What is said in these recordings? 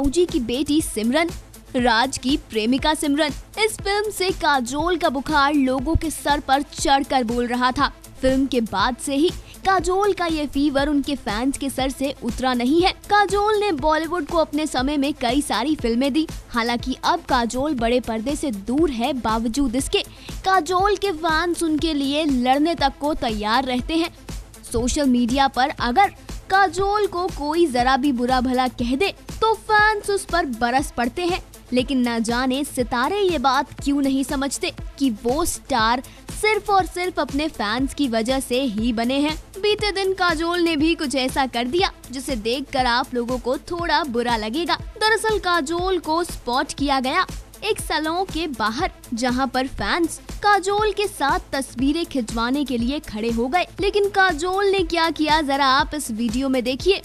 आहूजी की बेटी सिमरन, राज की प्रेमिका सिमरन। इस फिल्म से काजोल का बुखार लोगों के सर पर चढ़कर बोल रहा था। फिल्म के बाद से ही काजोल का ये फीवर उनके फैंस के सर से उतरा नहीं है। काजोल ने बॉलीवुड को अपने समय में कई सारी फिल्में दी। हालांकि अब काजोल बड़े पर्दे से दूर है, बावजूद इसके काजोल के फैंस उनके लिए लड़ने तक को तैयार रहते हैं। सोशल मीडिया पर अगर काजोल को कोई जरा भी बुरा भला कह दे तो फैंस उस पर बरस पड़ते हैं। लेकिन न जाने सितारे ये बात क्यों नहीं समझते कि वो स्टार सिर्फ और सिर्फ अपने फैंस की वजह से ही बने हैं। बीते दिन काजोल ने भी कुछ ऐसा कर दिया जिसे देखकर आप लोगों को थोड़ा बुरा लगेगा। दरअसल काजोल को स्पॉट किया गया एक सैलून के बाहर, जहां पर फैंस काजोल के साथ तस्वीरें खिंचवाने के लिए खड़े हो गए। लेकिन काजोल ने क्या किया, जरा आप इस वीडियो में देखिए।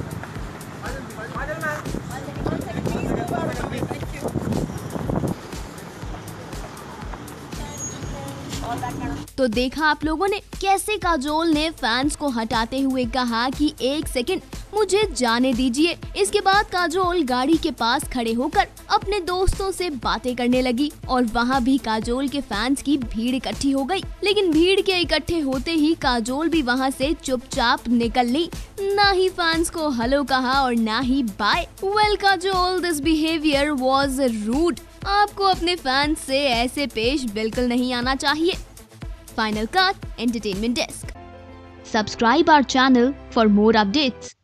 तो देखा आप लोगों ने कैसे काजोल ने फैंस को हटाते हुए कहा कि एक सेकंड मुझे जाने दीजिए। इसके बाद काजोल गाड़ी के पास खड़े होकर अपने दोस्तों से बातें करने लगी और वहां भी काजोल के फैंस की भीड़ इकट्ठी हो गई। लेकिन भीड़ के इकट्ठे होते ही काजोल भी वहां से चुपचाप निकल ली। ना ही फैंस को हेलो कहा और ना ही bye. Well Kajol, this behaviour was rude. आपको अपने फैंस से ऐसे पेश बिल्कुल नहीं आना चाहिए। Final Cut Entertainment Desk. Subscribe our channel for more updates.